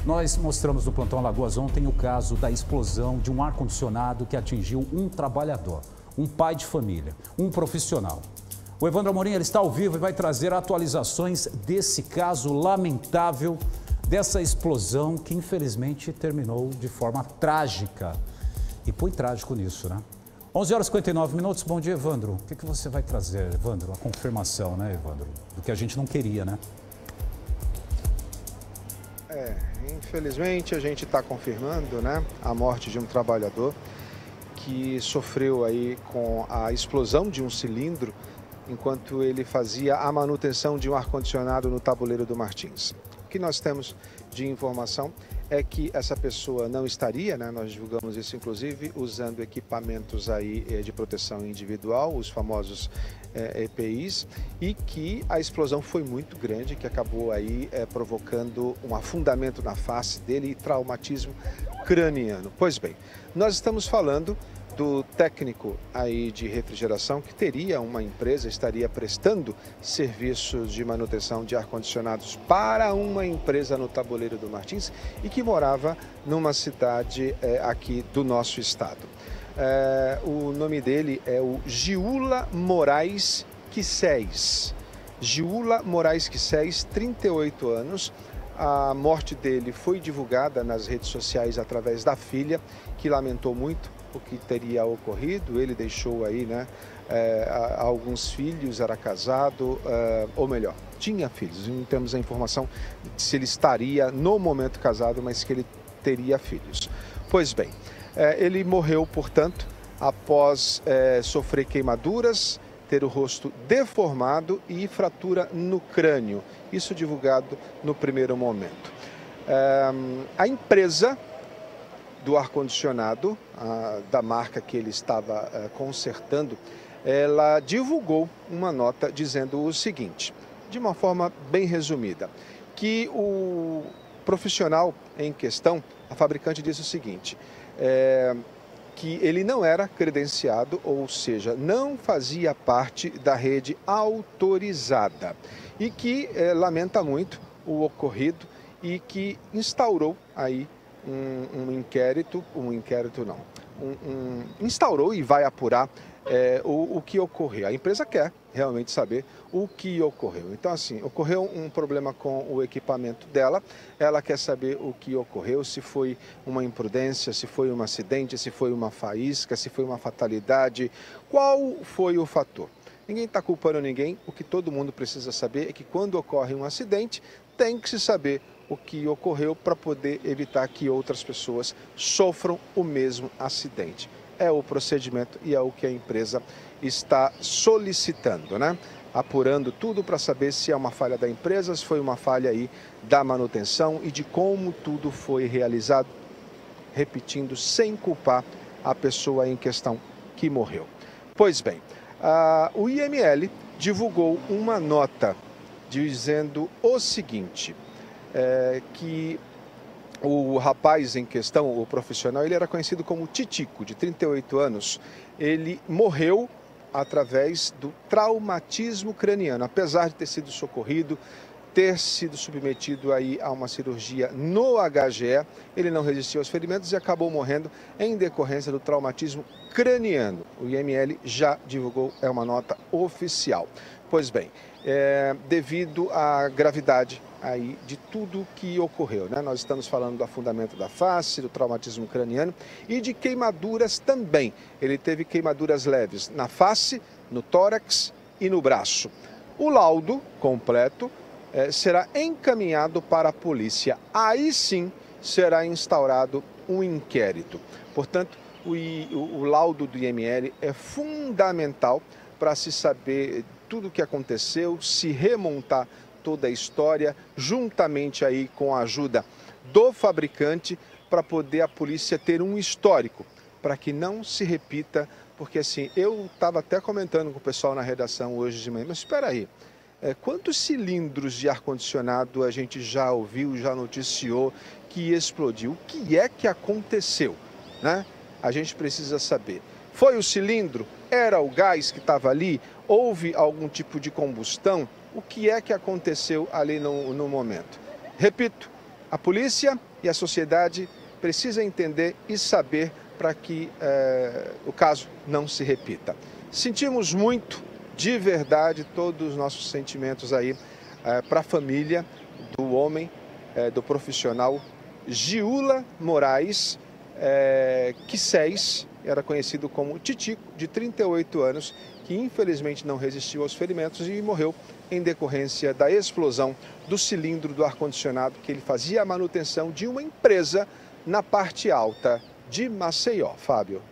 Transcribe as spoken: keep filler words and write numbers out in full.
Nós mostramos no Plantão Alagoas ontem o caso da explosão de um ar-condicionado que atingiu um trabalhador, um pai de família, um profissional. O Evandro Amorim ele está ao vivo e vai trazer atualizações desse caso lamentável, dessa explosão que infelizmente terminou de forma trágica. E põe trágico nisso, né? onze horas e cinquenta e nove minutos. Bom dia, Evandro. O que, que você vai trazer, Evandro? A confirmação, né, Evandro? Do que a gente não queria, né? É, infelizmente a gente está confirmando, né, a morte de um trabalhador que sofreu aí com a explosão de um cilindro enquanto ele fazia a manutenção de um ar-condicionado no tabuleiro do Martins. O que nós temos de informação é que essa pessoa não estaria, né, nós divulgamos isso inclusive, usando equipamentos aí de proteção individual, os famosos é, E P Is, e que a explosão foi muito grande, que acabou aí é, provocando um afundamento na face dele e traumatismo craniano. Pois bem, nós estamos falando do técnico aí de refrigeração que teria uma empresa, estaria prestando serviços de manutenção de ar-condicionados para uma empresa no Tabuleiro do Martins e que morava numa cidade é, aqui do nosso estado. É, o nome dele é o Giula Moraes Quisséis. Giula Moraes Quisséis, trinta e oito anos. A morte dele foi divulgada nas redes sociais através da filha, que lamentou muito o que teria ocorrido. Ele deixou aí, né, é, alguns filhos, era casado, é, ou melhor, tinha filhos. Não temos a informação de se ele estaria no momento casado, mas que ele teria filhos. Pois bem, é, ele morreu, portanto, após é, sofrer queimaduras, ter o rosto deformado e fratura no crânio. Isso divulgado no primeiro momento. É, a empresa do ar-condicionado, da marca que ele estava uh, consertando, ela divulgou uma nota dizendo o seguinte, de uma forma bem resumida, que o profissional em questão, a fabricante disse o seguinte, é, que ele não era credenciado, ou seja, não fazia parte da rede autorizada e que é, lamenta muito o ocorrido e que instaurou aí Um, um inquérito, um inquérito não, um, um, instaurou e vai apurar é, o, o que ocorreu. A empresa quer realmente saber o que ocorreu. Então, assim, ocorreu um problema com o equipamento dela, ela quer saber o que ocorreu, se foi uma imprudência, se foi um acidente, se foi uma faísca, se foi uma fatalidade, qual foi o fator. Ninguém está culpando ninguém, o que todo mundo precisa saber é que quando ocorre um acidente, tem que se saber o que ocorreu para poder evitar que outras pessoas sofram o mesmo acidente. É o procedimento e é o que a empresa está solicitando, né? Apurando tudo para saber se é uma falha da empresa, se foi uma falha aí da manutenção e de como tudo foi realizado, repetindo, sem culpar a pessoa em questão que morreu. Pois bem, a, o I M L divulgou uma nota dizendo o seguinte, É, que o rapaz em questão, o profissional, ele era conhecido como Titico, de trinta e oito anos. Ele morreu através do traumatismo craniano, apesar de ter sido socorrido, ter sido submetido aí a uma cirurgia no H G E, ele não resistiu aos ferimentos e acabou morrendo em decorrência do traumatismo craniano. O I M L já divulgou, é uma nota oficial. Pois bem, é, devido à gravidade aí de tudo que ocorreu, né? Nós estamos falando do afundamento da face, do traumatismo craniano e de queimaduras também. Ele teve queimaduras leves na face, no tórax e no braço. O laudo completo eh, será encaminhado para a polícia. Aí sim será instaurado um inquérito. Portanto, o, o, o laudo do I M L é fundamental para se saber tudo o que aconteceu, se remontar toda a história, juntamente aí com a ajuda do fabricante, para poder a polícia ter um histórico, para que não se repita, porque assim, eu estava até comentando com o pessoal na redação hoje de manhã, mas espera aí, é, quantos cilindros de ar-condicionado a gente já ouviu, já noticiou que explodiu? O que é que aconteceu, né? A gente precisa saber. Foi o cilindro? Era o gás que estava ali? Houve algum tipo de combustão? O que é que aconteceu ali no, no momento? Repito, A polícia e a sociedade precisam entender e saber para que eh, o caso não se repita. Sentimos muito, de verdade, todos os nossos sentimentos aí eh, para a família do homem, eh, do profissional Giula Moraes, eh, Quisséis, era conhecido como Titico, de trinta e oito anos, que infelizmente não resistiu aos ferimentos e morreu em decorrência da explosão do cilindro do ar-condicionado que ele fazia a manutenção de uma empresa na parte alta de Maceió. Fábio.